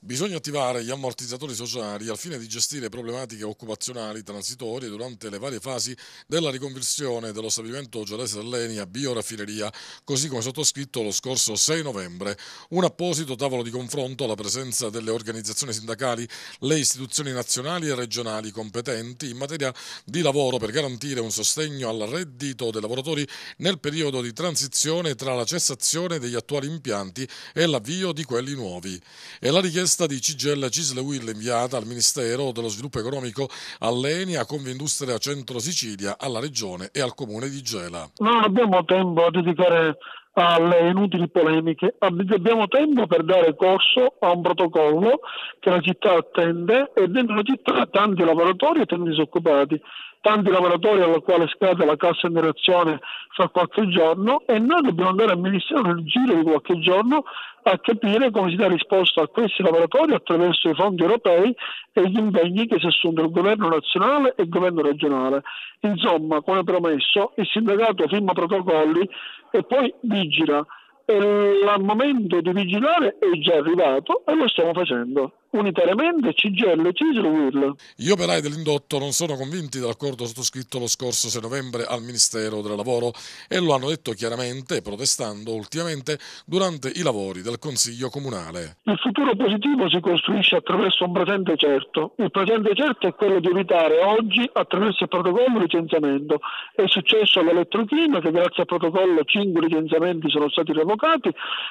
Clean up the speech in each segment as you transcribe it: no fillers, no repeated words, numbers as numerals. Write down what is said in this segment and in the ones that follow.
Bisogna attivare gli ammortizzatori sociali al fine di gestire problematiche occupazionali transitorie durante le varie fasi della riconversione dello stabilimento gelese dell'ENI a bioraffineria, così come sottoscritto lo scorso 6 novembre. Un apposito tavolo di confronto alla presenza delle organizzazioni sindacali, le istituzioni nazionali e regionali competenti in materia di lavoro per garantire un sostegno al reddito dei lavoratori nel periodo di transizione tra la cessazione degli attuali impianti e l'avvio di quelli nuovi. E la richiesta di CGIL Cisle Will inviata al Ministero dello Sviluppo Economico, all'ENI, a Confindustria Centro Sicilia, alla Regione e al Comune di Gela. Non abbiamo tempo a dedicare alle inutili polemiche, abbiamo tempo per dare corso a un protocollo che la città attende e dentro la città tanti lavoratori e tanti disoccupati, tanti lavoratori alla quale scade la cassa integrazione fra qualche giorno e noi dobbiamo andare al Ministero nel giro di qualche giorno a capire come si dà risposta a questi lavoratori attraverso i fondi europei e gli impegni che si assunto il governo nazionale e il governo regionale. Insomma, come promesso, il sindacato firma protocolli e poi vigila. E il momento di vigilare è già arrivato e lo stiamo facendo unitariamente CGIL, CISL, UIL. Gli operai dell'indotto non sono convinti dall'accordo sottoscritto lo scorso 6 novembre al Ministero del Lavoro e lo hanno detto chiaramente, protestando ultimamente durante i lavori del Consiglio Comunale. Il futuro positivo si costruisce attraverso un presente certo. Il presente certo è quello di evitare oggi, attraverso il protocollo, il licenziamento. È successo all'Elettrochimica che grazie al protocollo 5 licenziamenti sono stati revocati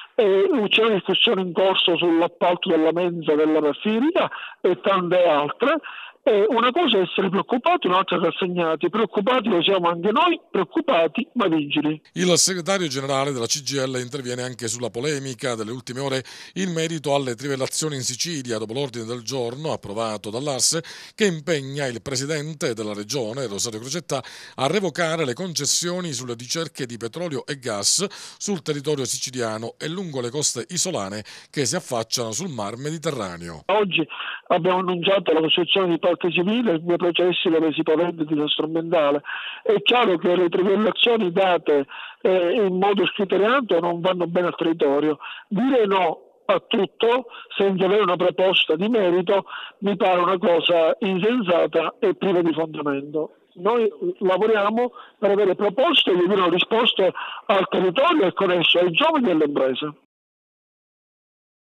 e c'è una discussione in corso sull'appalto della mensa della raffineria e tante altre. Una cosa è essere preoccupati, un'altra è rassegnati. Preoccupati lo siamo anche noi, preoccupati ma vigili. Il segretario generale della CGIL interviene anche sulla polemica delle ultime ore in merito alle trivellazioni in Sicilia dopo l'ordine del giorno approvato dall'ARSE che impegna il presidente della regione, Rosario Crocetta, a revocare le concessioni sulle ricerche di petrolio e gas sul territorio siciliano e lungo le coste isolane che si affacciano sul Mar Mediterraneo. Oggi abbiamo annunciato la costruzione di parte civile, due processi dove si paventa di disastro ambientale. È chiaro che le trivellazioni date in modo scriteriato non vanno bene al territorio. Dire no a tutto senza avere una proposta di merito mi pare una cosa insensata e priva di fondamento. Noi lavoriamo per avere proposte che diano risposte al territorio e con esso ai giovani e alle imprese.